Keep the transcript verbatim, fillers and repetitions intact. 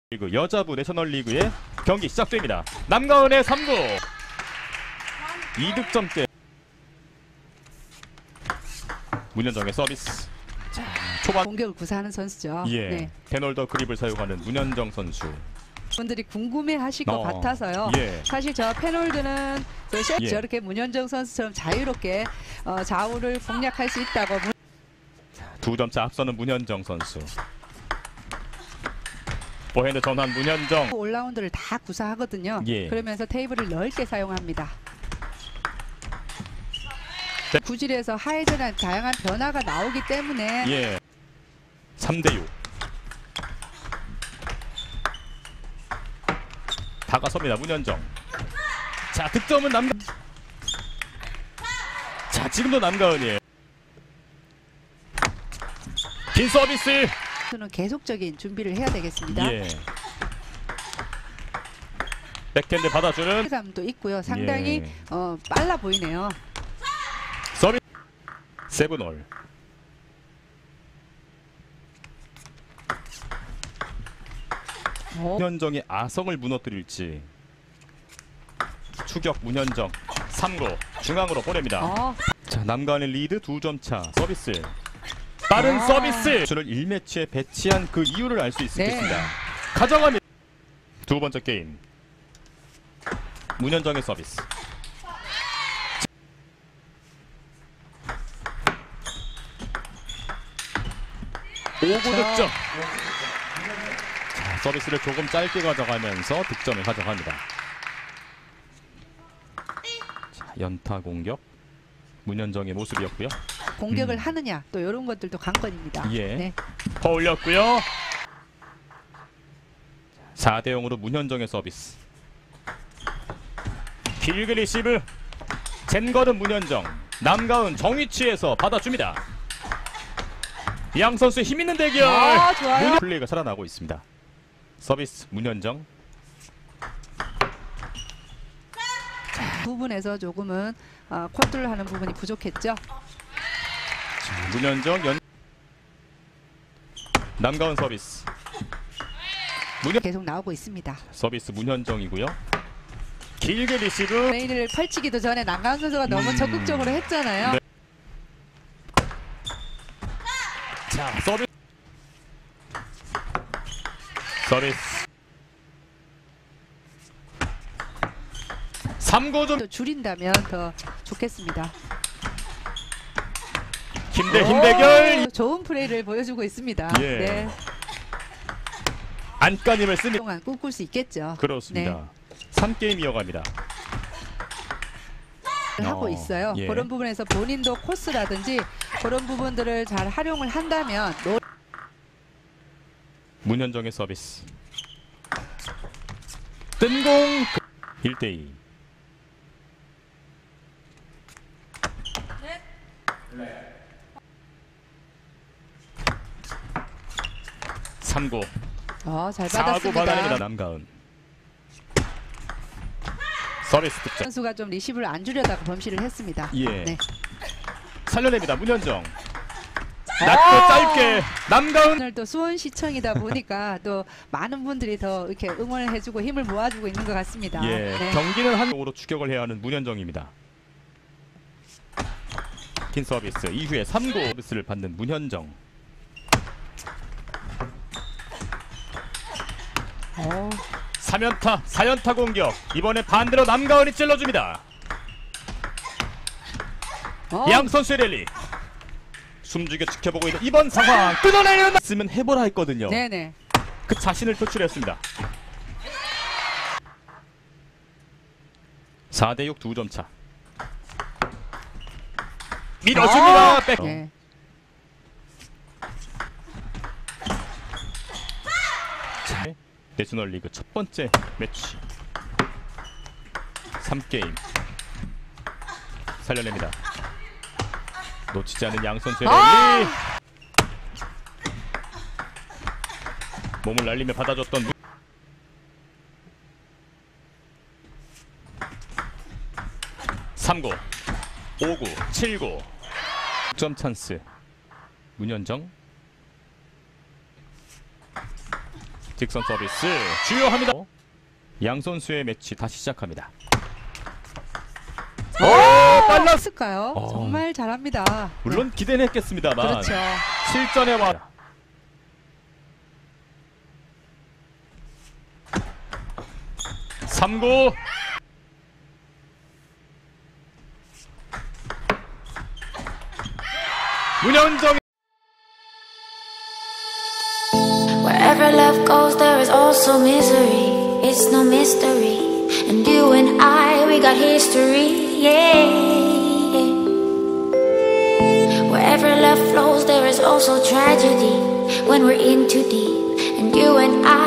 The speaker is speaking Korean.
리그 여자부 내셔널리그의 경기 시작됩니다. 남가은의 삼 구 이 득점대 문현정의 서비스. 자, 초반 공격을 구사하는 선수죠. 예, 네. 페널더 그립을 사용하는 문현정 선수. 분들이 궁금해하실 것 어, 같아서요. 예. 사실 저 페놀드는 저 셰- 예. 저렇게 문현정 선수처럼 자유롭게 어, 좌우를 공략할 수 있다고. 두 점차 앞서는 문현정 선수. 포핸드 전환 문현정. 올라운드를 다 구사하거든요. 예. 그러면서 테이블을 넓게 사용합니다. 네. 구질에서 하이드나 다양한 변화가 나오기 때문에 예. 삼 대 육. 다가섭니다. 문현정. 자, 득점은 남가. 자, 지금도 남가은이에요. 긴 서비스. 는 계속적인 준비를 해야 되겠습니다. 예. 백핸드 받아주는 감도 있고요. 상당히 예. 어, 빨라 보이네요. 서비스. 세븐홀. 어, 문현정의 아성을 무너뜨릴지. 추격 문현정. 삼 구 중앙으로 보냅니다. 어, 자, 남가은의 리드 두 점 차. 서비스. 빠른 아. 서비스. 수를 일 매치에 배치한 그 이유를 알 수 있겠습니다. 네. 가져갑니다. 두 번째 게임. 문현정의 서비스. 오 구 득점. 자, 서비스를 조금 짧게 가져가면서 득점을 가져갑니다. 자, 연타 공격. 문현정의 모습이었고요. 공격을 음. 하느냐 또 이런 것들도 관건입니다. 예. 네. 더 올렸고요. 사 대 영으로 문현정의 서비스. 길게 리시브. 젠거든 문현정. 남가은 정위치에서 받아줍니다. 양 선수의 힘있는 대결. 아, 좋아요. 문현... 플레이가 살아나고 있습니다. 서비스 문현정. 부분에서 조금은 어, 컨트롤하는 부분이 부족했죠. 자, 문현정 연. 남가은 서비스. 문현 계속 나오고 있습니다. 서비스 문현정이고요. 길게 리시브. 메인을 펼치기도 전에 남가은 선수가 너무 음. 적극적으로 했잖아요. 네. 자, 서비스. 서비스. 삼 구 좀. 또 줄인다면 더 좋겠습니다. 힘대 힘대결. 오, 좋은 플레이를 보여주고 있습니다. 예. 네. 안간힘을 씁니다. 동안 꿈꿀 수 있겠죠. 그렇습니다. 삼 게임 이어갑니다. 네. 하고 어, 있어요. 예. 그런 부분에서 본인도 코스라든지 그런 부분들을 잘 활용을 한다면 노... 문현정의 서비스. 뜬공. 일 대 이. 삼 구. 어, 잘 사 구 받았습니다. 받아냅니다. 남가은. 서비스 득점. 선수가 좀 리시브를 안 주려다가 범실을 했습니다. 예. 네. 살려냅니다. 문현정. 아! 낮고 짧게 남가은. 오늘 또 수원시청이다 보니까 또 많은 분들이 더 이렇게 응원을 해주고 힘을 모아주고 있는 것 같습니다. 예. 네. 경기는 한 으로 추격을 해야 하는 문현정입니다. 긴 서비스 이후에 삼 구 서비스를 받는 문현정. 어, 삼 연타 사 연타 공격. 이번에 반대로 남가은이 찔러줍니다. 어, 양 선수의 랠리. 숨죽여 지켜보고 있는 이번 상황. 끊어내는 쓰면 해보라 했거든요. 네네. 그 자신을 표출했습니다. 사 대 육 두 점 차. 밀어줍니다. 백. 네. 자, 내셔널리그 첫 번째 매치. 삼 게임. 살려냅니다. 놓치지 않은 양 선수의 아! 랠리. 몸을 날리며 받아줬던 문... 삼 구, 오 구, 칠 구. 득점 찬스. 문현정. 직선 서비스 주요합니다. 양 선수의 매치 다시 시작합니다. 오, 빨랐. 했을까요? 어. 정말 잘합니다. 물론 기대는 했겠습니다만 그렇죠. 실전에 와. 삼 구 문현정. Wherever love goes, there is also misery. It's no mystery. And you and I, we got history, yeah. Wherever love flows, there is also tragedy. When we're in too deep, and you and I,